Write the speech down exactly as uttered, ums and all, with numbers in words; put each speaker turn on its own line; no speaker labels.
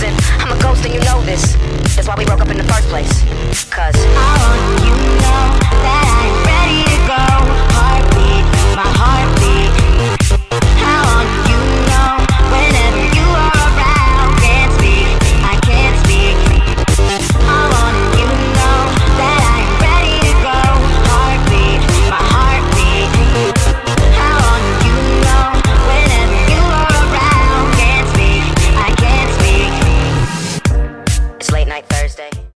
Listen, I'm a ghost and you know this. That's why we broke up in the first place. Cause I want you to know